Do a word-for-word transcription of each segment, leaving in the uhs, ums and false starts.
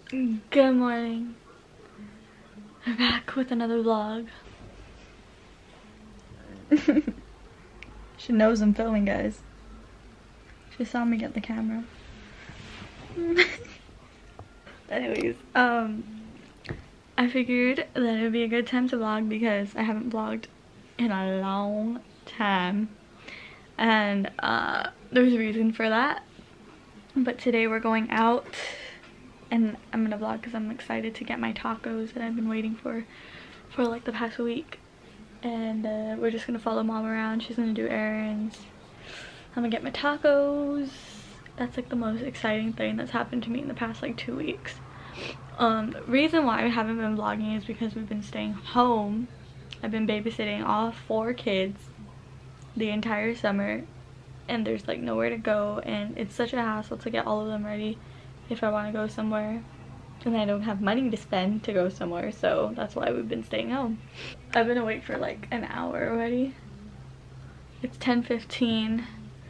Good morning. We're back with another vlog. She knows I'm filming, guys. She saw me get the camera. Anyways, um, I figured that it would be a good time to vlog because I haven't vlogged in a long time. And uh, there's a reason for that. But today we're going out. And I'm gonna vlog because I'm excited to get my tacos that I've been waiting for for like the past week. And uh, we're just gonna follow mom around. She's gonna do errands. I'm gonna get my tacos. That's like the most exciting thing that's happened to me in the past like two weeks. Um, the reason why we haven't been vlogging is because we've been staying home. I've been babysitting all four kids the entire summer. And there's like nowhere to go. And it's such a hassle to get all of them ready if I want to go somewhere, and I don't have money to spend to go somewhere, so that's why we've been staying home. I've been awake for like an hour already. It's ten fifteen.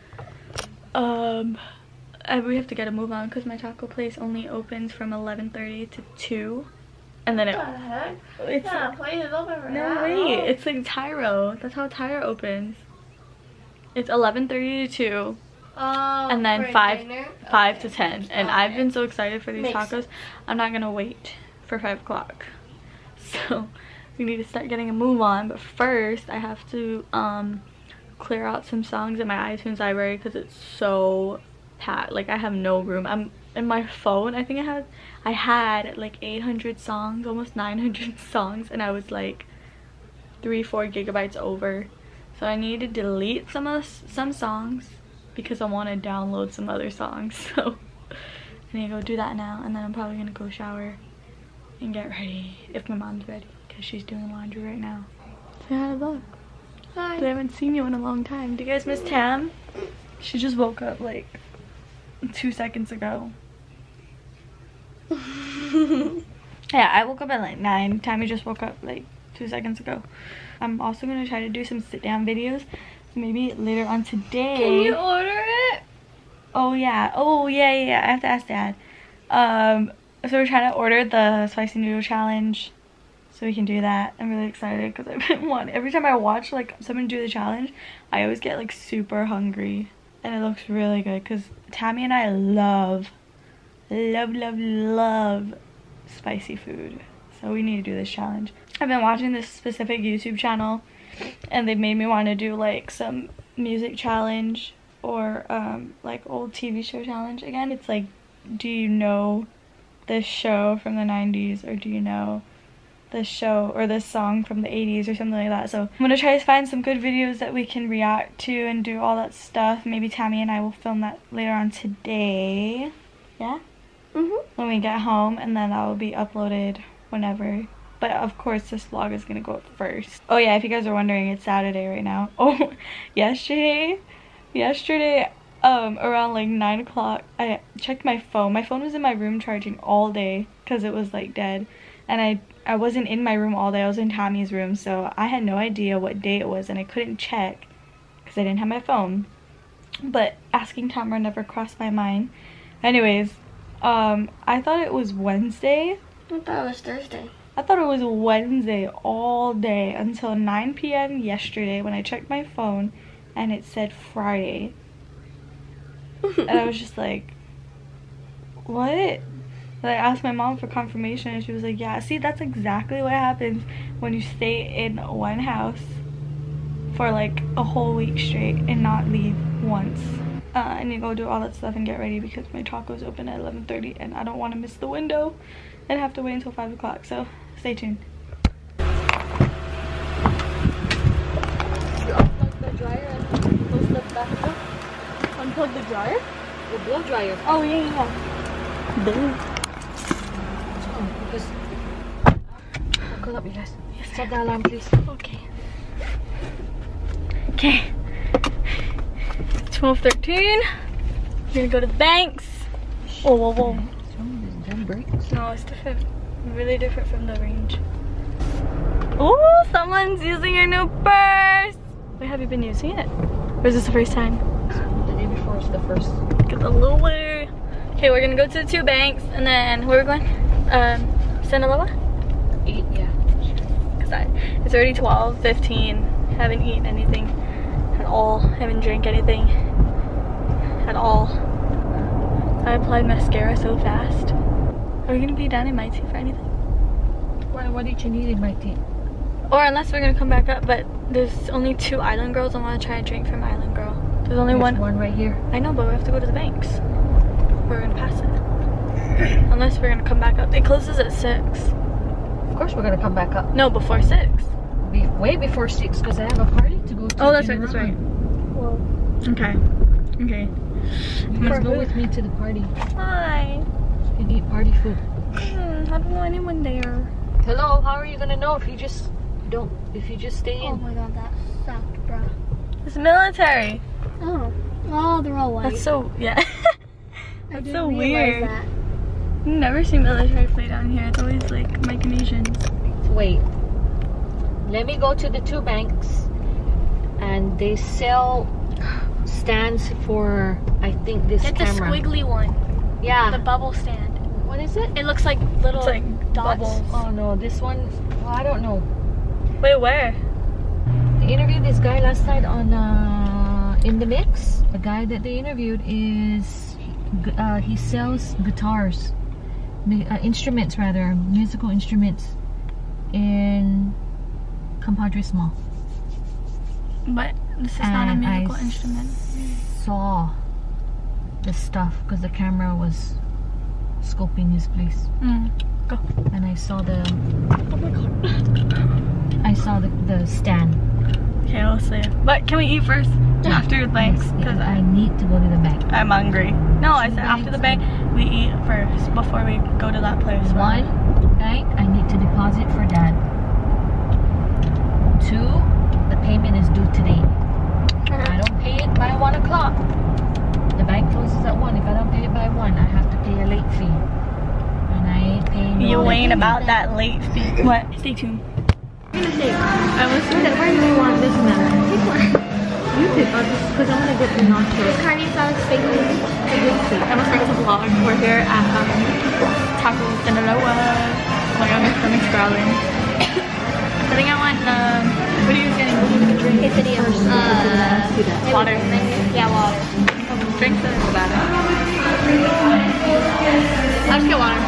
Um, I, we have to get a move on because my taco place only opens from eleven thirty to two, and then it. What the heck? It's yeah, place is open for no that wait, long. it's like Tyro. That's how Tyro opens. It's eleven thirty to two. Um, And then for five, dinner? five Okay. to ten, and Okay. I've been so excited for these Makes tacos. sense. I'm not gonna wait for five o'clock, so we need to start getting a move on. But first, I have to um clear out some songs in my iTunes library because it's so packed. Like I have no room. I'm in my phone. I think I had I had like eight hundred songs, almost nine hundred songs, and I was like three, four gigabytes over. So I need to delete some of some songs, because I want to download some other songs. So I need to go do that now, and then I'm probably gonna go shower and get ready if my mom's ready because she's doing laundry right now. Say hi to vlog. Hi. I haven't seen you in a long time. Do you guys miss Tam? She just woke up like two seconds ago. Yeah, I woke up at like nine. Tammy just woke up like two seconds ago. I'm also gonna try to do some sit down videos. Maybe later on today. Can you order it? Oh yeah. Oh yeah, yeah, yeah. I have to ask Dad. Um, so we're trying to order the spicy noodle challenge, so we can do that. I'm really excited because I've been wanting. Every time I watch like someone do the challenge, I always get like super hungry, and it looks really good because Tammy and I love, love, love, love spicy food. So we need to do this challenge. I've been watching this specific YouTube channel, and they've made me want to do like some music challenge or um, like old T V show challenge again. It's like, do you know this show from the nineties, or do you know this show or this song from the eighties or something like that. So I'm gonna try to find some good videos that we can react to and do all that stuff. Maybe Tammy and I will film that later on today. Yeah? Mm-hmm. When we get home, and then that will be uploaded whenever. But of course this vlog is gonna go up first. Oh yeah, if you guys are wondering, it's Saturday right now. Oh, yesterday, yesterday, um, around like nine o'clock, I checked my phone. My phone was in my room charging all day because it was like dead. And I, I wasn't in my room all day, I was in Tommy's room. So I had no idea what day it was, and I couldn't check because I didn't have my phone. But asking Tamara never crossed my mind. Anyways, um, I thought it was Wednesday. I thought it was Thursday. I thought it was Wednesday all day until nine p m yesterday when I checked my phone and it said Friday. And I was just like, what? And I asked my mom for confirmation, and she was like, yeah, see, that's exactly what happens when you stay in one house for like a whole week straight and not leave once. Uh, I need to go do all that stuff and get ready because my tacos open at eleven thirty and I don't want to miss the window and have to wait until five o'clock. So stay tuned. Unplug the dryer and close the bathtub. Unplug the dryer? The blow dryer. Oh yeah, yeah. Duh. Oh, because I'll call up you guys. Yes, Set the alarm, please. Okay. Okay. twelve thirteen. We're gonna go to the banks. Whoa, whoa, whoa. No, it's different. Really different from the range. Oh, someone's using your new purse. Wait, have you been using it? Or is this the first time? The day before is the first. Get the lure. Okay, we're gonna go to the two banks, and then where are we going? Um, Sinaloa? Eat, yeah. Cause I, it's already twelve fifteen. Haven't eaten anything at all. Haven't drank anything at all. I applied mascara so fast. Are we gonna be down in my tea for anything? Why, what did you need in my tea? Or unless we're gonna come back up, but there's only two Island Girls. I wanna try a drink from Island Girl. There's only There's one. one right here. I know, but we have to go to the banks. We're gonna pass it. Unless we're gonna come back up. It closes at six. Of course we're gonna come back up. No, before six. Be way before six because I have a party to go to. Oh, that's in right, that's Roma. right. Well, Okay. Okay. you guys go with me to the party. Hi. You can eat party food. Hmm, I don't know anyone there. Hello, how are you gonna know if you just don't, if you just stay Oh in? my god, that sucked, bro. It's military. Oh. Oh, they're all white. That's so, yeah. I That's didn't so realize weird. that. You never see military play down here. It's always like Micronesians. Wait. Let me go to the two banks and they sell stands for, I think, this It's camera. a squiggly one. Yeah. The bubble stand. What is it? It looks like little It's like dots. bubbles. Oh no, this one, well, I don't know. Wait, where? They interviewed this guy last night on uh, In the Mix. The guy that they interviewed is, uh, he sells guitars, mu- uh, instruments rather, musical instruments in Compadres Mall. But this is not a And musical I instrument. saw the stuff because the camera was scoping his place, Mm. Go. and I saw the, Oh my god. I saw the, the stand. Okay, we'll see. But can we eat first? After the banks? Yes, Because I need to go to the bank. I'm hungry. No, I said after the banks. bank, we eat first before we go to that place. One, bank, I need to deposit for dad. Two, the payment is due today. If I don't pay it by one o'clock, the bank closes at one. If I don't pay it by one, I have to pay a late fee. And I ain't paying no You late ain't fee. about that late fee. What? Stay tuned. I was thinking, why do you want this man? You pick up because I want to get the nachos. Carne asada steak. I almost forgot to vlog. We're here at um, Taco Sinaloa. Oh my god, my stomach's growling. I think I want um, what are you getting? What are you gonna drink? Quesadilla. Uh, Water. Yeah, water. Drinks are so bad. I'll just get water.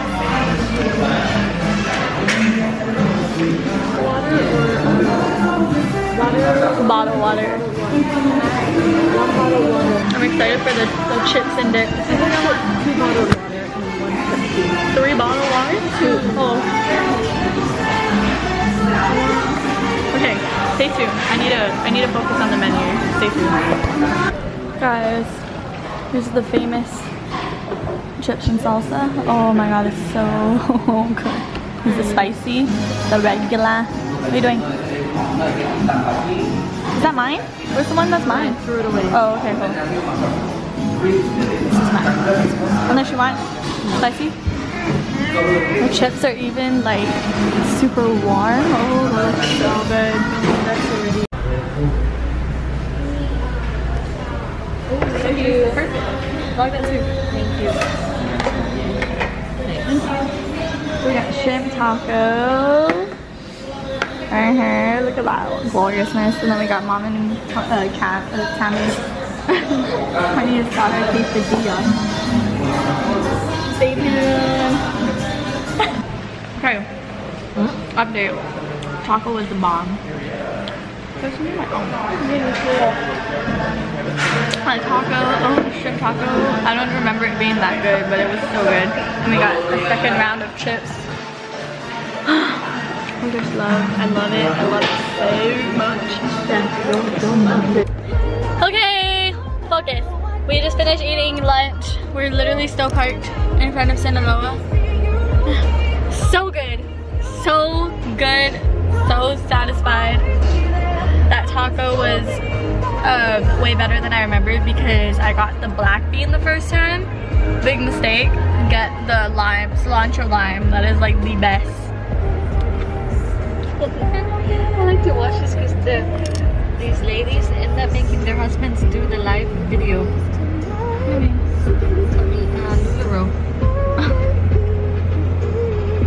Water or water? Bottle water. One bottle of water. I'm excited for the, the chips and dip. I think I want two bottle of water and one Pepsi. Three bottle water? Two. Oh. Okay, stay tuned. I need to I need to focus on the menu. Stay tuned. Guys, this is the famous chips and salsa. Oh my god, it's so good. Is it spicy? The regular. What are you doing? Is that mine? Where's the one that's mine? Threw it away. Oh, okay, cool. This is mine. Unless you want spicy? The chips are even like super warm. Oh, that looks so good. That's already. Thank you. Perfect. Log that too. Thank you. Thank you. We got shrimp taco. Right here. Look at that gloriousness. And then we got mom and uh, Cam, uh, Tammy's. Honey has got our quesadilla. Stay tuned. Okay, Huh? update. Taco was the bomb. There's me like, oh, the taco, oh, the shrimp taco. I don't remember it being that good, but it was so good. And we got a second round of chips. I just love, I love it. I love it so much. Okay, focus. We just finished eating lunch. We're literally still parked in front of Sinaloa. So good, so good, so satisfied. That taco was uh, way better than I remembered because I got the black bean the first time. Big mistake. Get the lime, cilantro lime. That is like the best. I like to watch this because the these ladies end up making their husbands do the live video. Uh, LuLaRoe.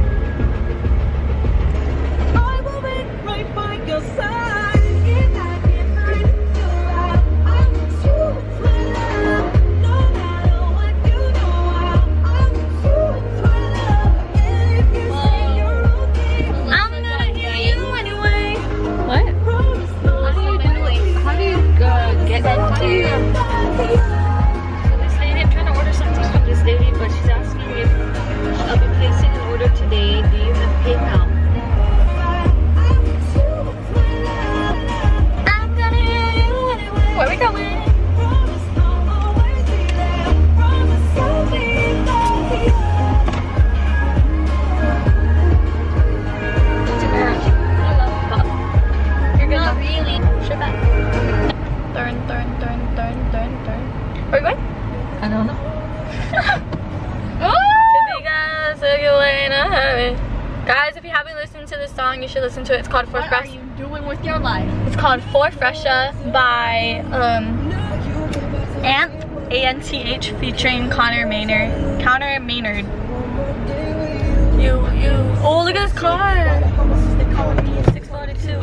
Guys, if you haven't listened to this song, you should listen to it. It's called For What Fresh. are you doing with your life? It's called For Fresha by um Ant A N T H featuring Connor Maynard. Connor Maynard. You you oh look at this car. six forty-two.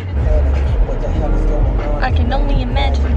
I can only imagine.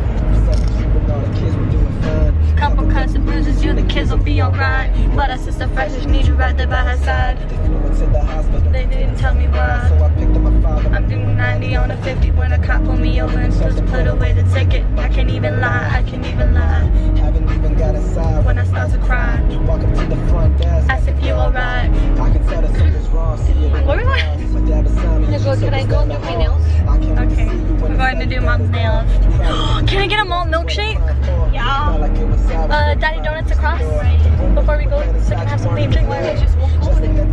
Couple cuts and bruises, you the kids will be alright. But our sister Fresh just need you right there by her side. They didn't tell me why. I'm doing ninety on a fifty when a cop pulled me over and supposed to put away the ticket. I can't even lie, I can't even lie. When I start to cry, ask if you alright. Where are we going? Can I go and do my nails? Okay, we're going to do mom's nails. Can I get a malt milkshake? Yeah. Uh, Daddy Donuts across before we go so I can have something to drink while I just walk over there.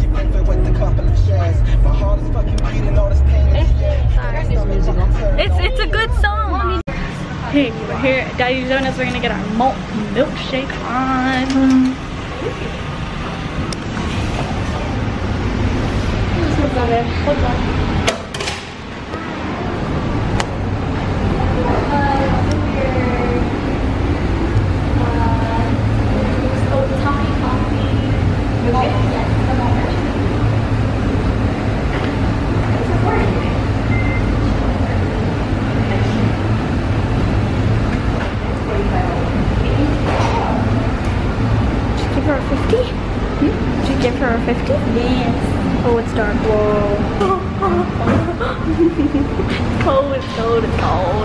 It's, it's a good song. Hey, we're here at Daddy Donuts. We're gonna get our malt milkshake on. Hold on. Give her a fifty? Hmm? Did you give her a fifty? Yes. Oh, it's dark. Whoa. Oh, it's cold. It's cold.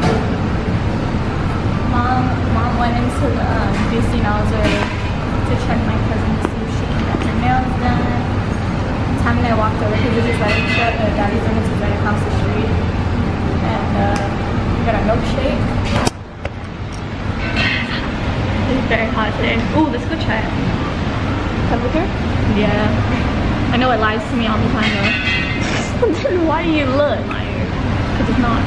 Mom, mom went into the um, B C Nails to check my cousin to see if she can get her nails done. Time and I walked over because this is right across, uh, Daddy's Donuts is right across the street. And uh, we got our milkshake. It's very hot today. Ooh, let's go try it. Temperature? Yeah. I know it lies to me all the time though. Then why do you look? Because it's not.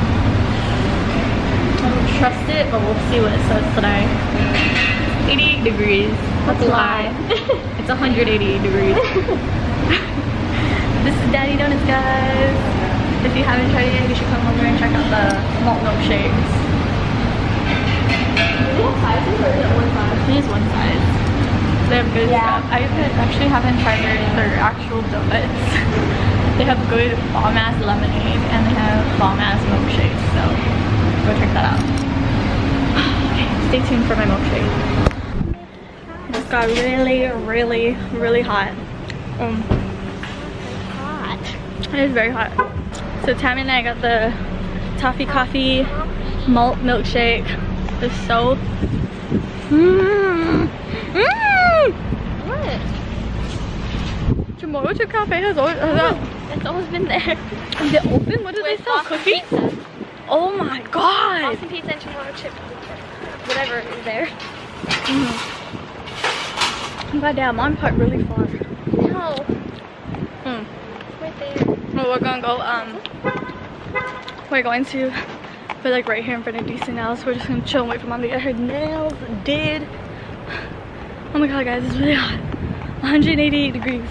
I don't trust it, but we'll see what it says today. eighty-eight degrees. That's a lie. It's one hundred eighty degrees. This is Daddy Donuts, guys. If you haven't tried it yet, you should come over and check out the malt milkshakes. Is it sizes or is it one size? It is one size. They have good yeah. stuff. I actually haven't tried their, their actual donuts. They have good bomb ass lemonade and they have bomb ass milkshakes. So go check that out. Okay, stay tuned for my milkshake. It just got really, really, really hot. Um, hot. It is very hot. So Tammy and I got the toffee coffee malt milkshake. It's so. Mmm. Mmm. What? Tomorrow's Cafe has always. Has It's always been there. Is it open? What do they sell? Cookies? Pizza. Oh my god! Boston pizza and tomorrow chip. Whatever is there. Mm. God damn, I'm part really far. No. Mm. Right there. Well, we're gonna go, um, we're going to, we're like right here in front of D C Nails. We're just gonna chill and wait for mom to get her nails did. Oh my god, guys, it's really hot. one hundred eighty-eight degrees.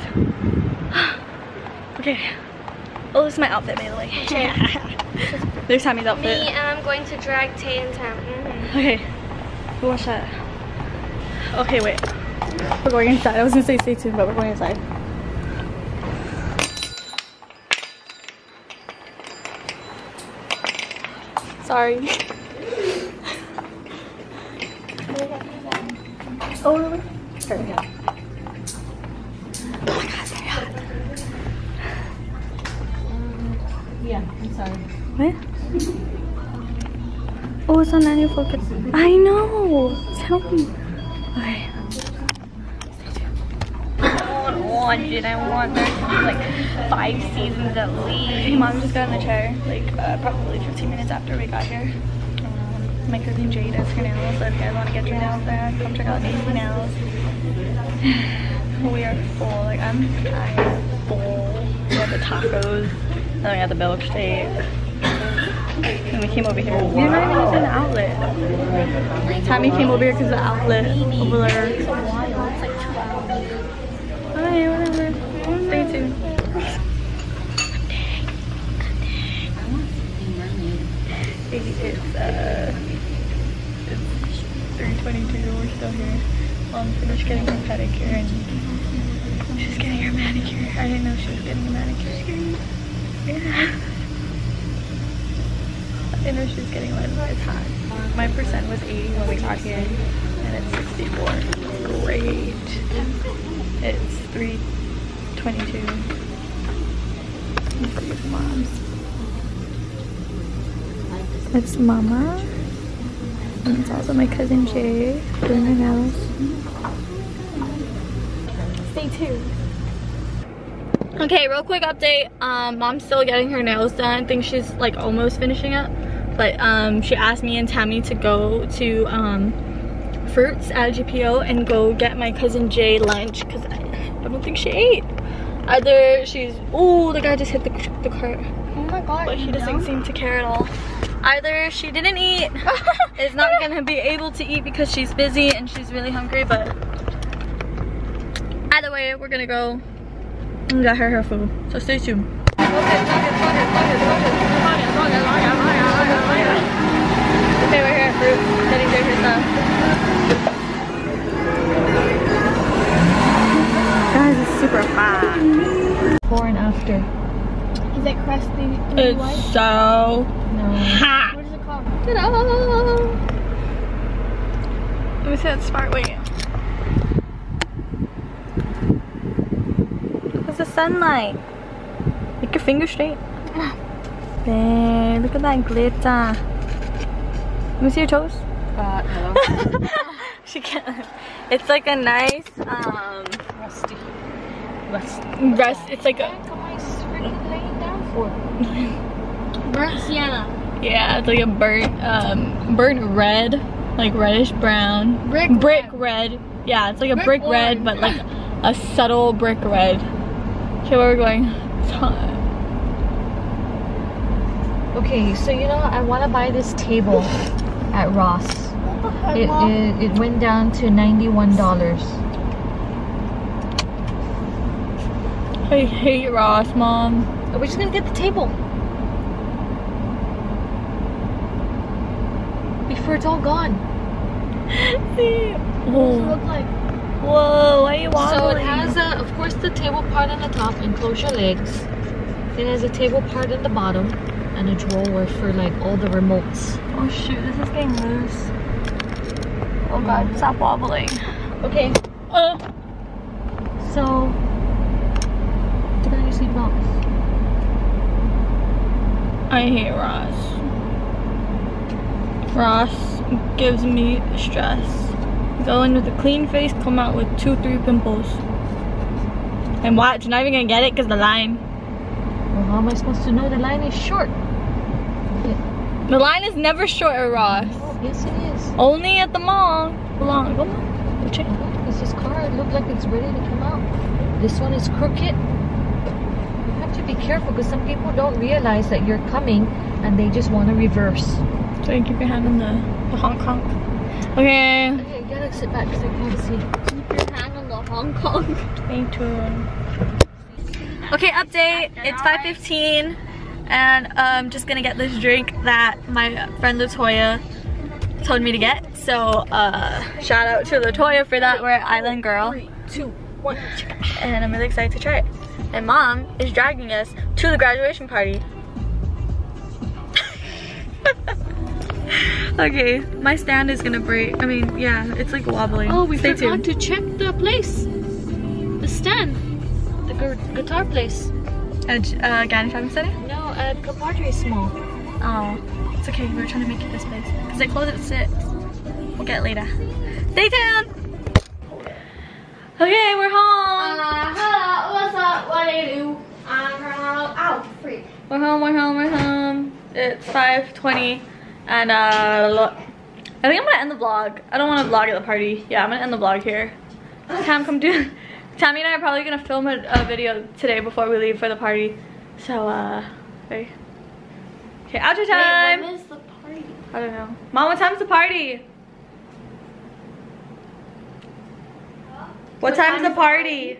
Okay. Oh, this is my outfit, by the way. There's Tammy's outfit. Me, and I'm going to drag Tay in town. Mm-hmm. Okay. Watch that. Okay, wait. We're going inside. I was gonna say stay tuned, but we're going inside. Sorry. Oh, really? Sure. Oh my god, very hot. Um, yeah, I'm sorry. What? Oh, it's on manual focus. I know. Tell me. Okay. I want it. I want there to be like five seasons at least. Hey, mom just got in the chair like uh, probably fifteen minutes after we got here. Um, my cousin Jade does her nails, so if you guys want to get your nails done, come check out D C Nails. We are full. Like I'm, I'm full. We have the tacos. Then we have the milkshake. And we came over here. We're not even in the outlet. Tammy came over here because the outlet over there. It's like two hours. Alright, whatever. Stay tuned. still here. Mom finished getting her pedicure and she's getting her manicure. I didn't know she was getting a manicure. Yeah. I didn't know she was getting one. It's hot. My percent was eighty when we got here and it's sixty-four. Great. It's three twenty-two. Let's see if Mom's. It's Mama. And it's also my cousin Jay doing her nails. Stay tuned. Okay, real quick update. Um, Mom's still getting her nails done. I think she's like almost finishing up. But um, she asked me and Tammy to go to um, Fruits at G P O and go get my cousin Jay lunch because I, I don't think she ate. Either she's, oh, the guy just hit the, the cart. Oh my god. But he doesn't seem to care at all. Either she didn't eat, is not gonna be able to eat because she's busy and she's really hungry, but either way, we're gonna go and get her her food. So stay tuned. Okay, we're here at Fruits, getting Jay her stuff. Guys, it's super fun. Before and after. Is it crusty? It's white? So No. hot. What is it called? Ta-da! Let me see that smart. Wait. What's the sunlight? Make your finger straight. Babe, look at that glitter. Let me see your toes. God, hello. She can't. It's like a nice um Rusty. Rusty. rest. It's like a What am I freaking laying down for? Burnt sienna. yeah. It's like a burnt um burnt red, like reddish brown. Brick brick red. Yeah, it's like a brick, Brick red, orange. but like a subtle brick red. Okay, where we're going? It's hot. Okay, so you know, I want to buy this table at Ross. It, it, it went down to ninety-one dollars. I hate Ross, Mom. We're just gonna get the table before it's all gone. What does it Whoa, look like? whoa, why are you wobbling? So it has, a, of course, the table part on the top, enclose your legs. It has a table part on the bottom, and a drawer for like all the remotes. Oh shoot, this is getting loose. Oh god, stop wobbling. Okay, Uh, so put on your seatbelts. I hate Ross. Ross gives me stress. Go in with a clean face, come out with two, three pimples. And watch, you're not even gonna get it because the line. Well, how am I supposed to know the line is short? Okay. The line is never short at Ross. Oh, yes it is. Only at the mall. Hold on, go on. Go check. This is car, it looked like it's ready to come out. This one is crooked. You have to be careful because some people don't realize that you're coming and they just want to reverse. So you keep your hand on the, the honk honk. Okay. Okay, you gotta sit back because I can't see. Keep your hand on the Hong Kong. Stay tuned. Okay, update. It's five fifteen, and I'm just gonna get this drink that my friend Latoya told me to get. So, uh, shout out to Latoya for that. We're at Island Girl, Three, two, one. and I'm really excited to try it. And Mom is dragging us to the graduation party. Okay, my stand is gonna break. I mean, yeah, it's like wobbling. Oh, we Stay forgot tuned. to check the place. The stand. The gu guitar place. At uh, Gani Shopping Center? No, at Compadre Mall. Oh, it's okay. We were trying to make it this place because they close at six. We'll get it later. Stay tuned. Okay, we're home. Uh, hello, what's up? What do you do? I'm from oh, freak. We're home. We're home. We're home. It's five twenty, and uh, look. I think I'm gonna end the vlog. I don't want to vlog at the party. Yeah, I'm gonna end the vlog here. Tam, come do. Tammy and I are probably gonna film a, a video today before we leave for the party. So, uh, okay. Okay, outro time. Wait, when is the party? I don't know. Mom, what time's the party? What, What time's time the is the party?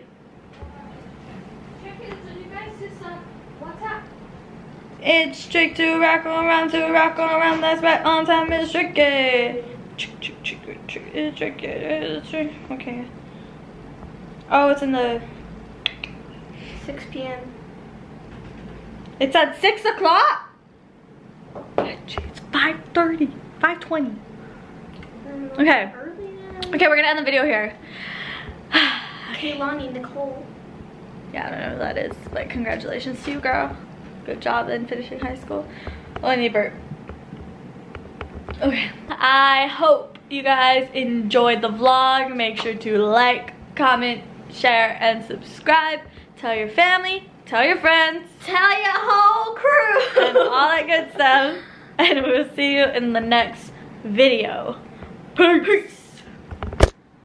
It's trick to rock on around to rock on around. That's right on time. It's tricky. Okay. Oh, it's in the six P M It's at six o'clock. It's five thirty, five twenty. Okay. Okay, we're gonna end the video here. Okay, Lonnie, Nicole. Yeah, I don't know who that is, but congratulations to you, girl. Good job in finishing high school. Oh, I need a burp. Okay. I hope you guys enjoyed the vlog. Make sure to like, comment, share, and subscribe. Tell your family, tell your friends, Tell your whole crew. and all that good stuff. And we'll see you in the next video. Peace.